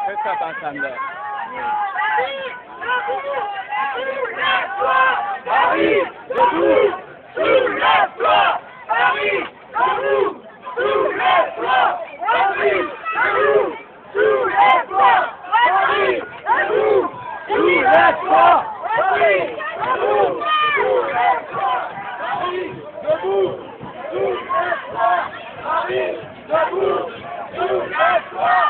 C'est ça, t'entendais. Paris, debout, soulève-toi! Paris, debout, soulève-toi! Paris, debout, soulève-toi! Paris, debout, soulève-toi! Paris, debout, soulève-toi! Paris, debout, soulève-toi! Paris, debout, soulève-toi!